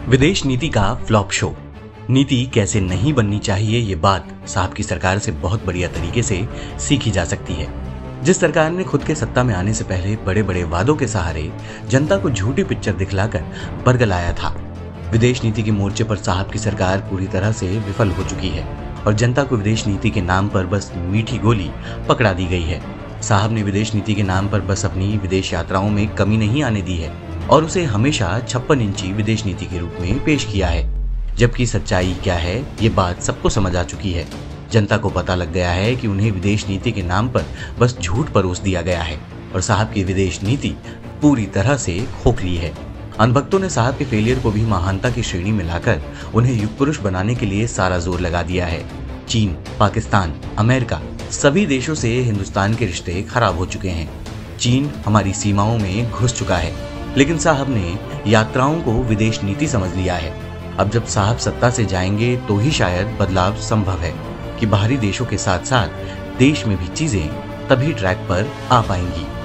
विदेश नीति का फ्लॉप शो। नीति कैसे नहीं बननी चाहिए, ये बात साहब की सरकार से बहुत बढ़िया तरीके से सीखी जा सकती है। जिस सरकार ने खुद के सत्ता में आने से पहले बड़े बड़े वादों के सहारे जनता को झूठी पिक्चर दिखलाकर बरगलाया था, विदेश नीति के मोर्चे पर साहब की सरकार पूरी तरह से विफल हो चुकी है और जनता को विदेश नीति के नाम पर बस मीठी गोली पकड़ा दी गई है। साहब ने विदेश नीति के नाम पर बस अपनी विदेश यात्राओं में कमी नहीं आने दी है और उसे हमेशा 56 इंची विदेश नीति के रूप में पेश किया है। जबकि सच्चाई क्या है, ये बात सबको समझ आ चुकी है। जनता को पता लग गया है कि उन्हें विदेश नीति के नाम पर बस झूठ परोस दिया गया है और साहब की विदेश नीति पूरी तरह से खोखली है। अनभक्तों ने साहब के फेलियर को भी महानता की श्रेणी में लाकर उन्हें युग पुरुष बनाने के लिए सारा जोर लगा दिया है। चीन, पाकिस्तान, अमेरिका सभी देशों से हिंदुस्तान के रिश्ते खराब हो चुके हैं। चीन हमारी सीमाओं में घुस चुका है, लेकिन साहब ने यात्राओं को विदेश नीति समझ लिया है। अब जब साहब सत्ता से जाएंगे तो ही शायद बदलाव संभव है कि बाहरी देशों के साथ साथ देश में भी चीजें तभी ट्रैक पर आ पाएंगी।